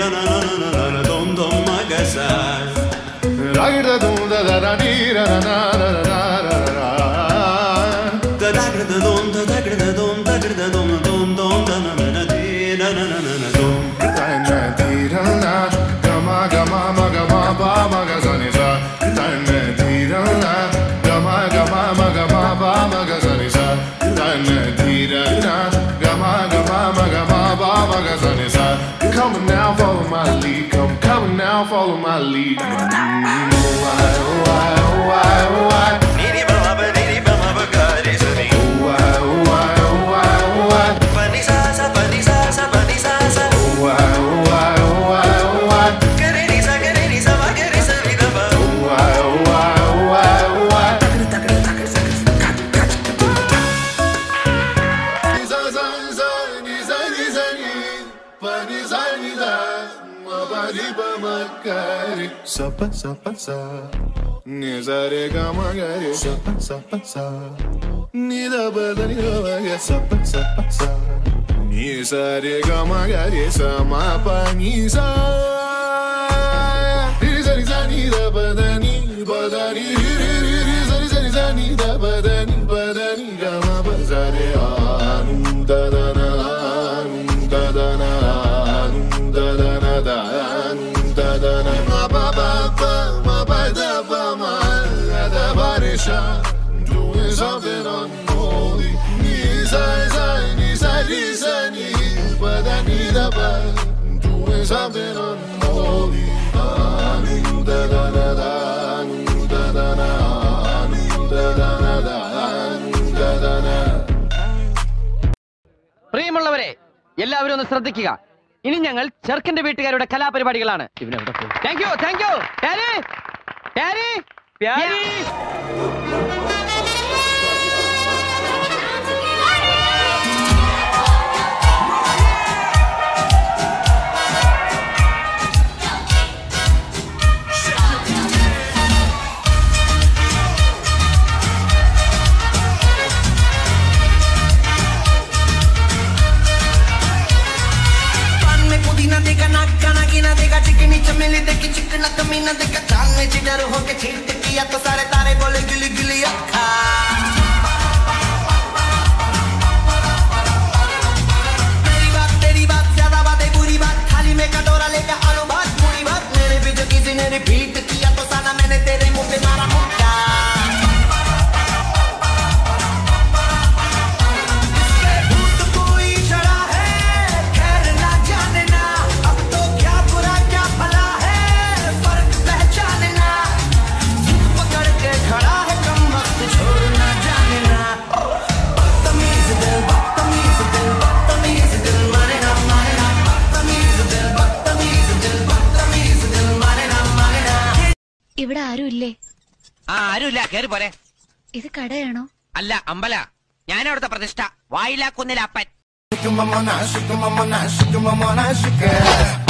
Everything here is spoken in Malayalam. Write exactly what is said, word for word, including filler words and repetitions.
na na na na na na dom dom magasar. Ragda dom da da da di da na na na na na na. Da da da dom da da da dom da da dom dom dom da na na na di na na na na na dom. Da na di da na ga ma ga ma ma ga ma ba ma ga sa ni sa. Da na di da na ga ma ga ma ma ga ma ba ma ga sa ni sa. Da na di da na ga ma ga ma ma ga ma ba ma ga sa ni sa. Come now, follow my lead. Come, come now, follow my lead. Oh, why, oh, why, oh, why, oh, why. Niri baba ba niri baba ba gari sa ni. Oh, why, oh, why, oh, why, oh, why. Pani sa sa pani sa sa pani sa sa. Oh, why, oh, why, oh, why, oh, why. Gari ni sa gari ni sa ba gari sa ni da ba. Oh, why, oh, why, oh, why, oh, why. Sa pa sa pa sa ni sa re ga ma ga re sa pa sa pa sa ni da ba da ni da ba ga sa pa sa pa sa ni sa re ga ma ga re sa ma pa ni sa ri sa ri sa ni da ba da ni ba da ni ri ri ri ri sa ri sa ri sa ni da ba da ni ba da ni ga ma ba sa re a nu da da na nu da da na nu da da na da nu da da na ma ba ba ba ma ba da ba ma da ba re sha doing something unholy ni sa sa ni sa ri sa ni ba da ni da ba doing something unholy ah nu da da da da nu da da na nu da da na da nu da da na. പ്രിയമുള്ളവരെ എല്ലാവരും ഒന്ന് ശ്രദ്ധിക്കുക. ഇനി ഞങ്ങൾ ചെറുക്കന്റെ വീട്ടുകാരുടെ കലാപരിപാടികളാണ്. Thank you thank you daddy daddy പ്യാരി. चमेली देखी चिकना कमीना देखा चांद में चिडर होके छीट किया तो सारे तारे बोले गिली गिली अखा. मेरी बात तेरी बात ज्यादा बातें बुरी बात थाली में कटोरा लेकर आलू भात पूरी बात मेरे भी जो किसी ने रिपीट किया तो साला मैंने तेरे मुंह पे मारा मुक्का. ഇവിടെ ആരുമില്ലേ? ആ ആരുമില്ല, കേറി പോരെ. ഇത് കടയാണോ? അല്ല, അമ്പല. ഞാൻ അവിടുത്തെ പ്രതിഷ്ഠ വായിലാക്കുന്നില്ല അപ്പൻ.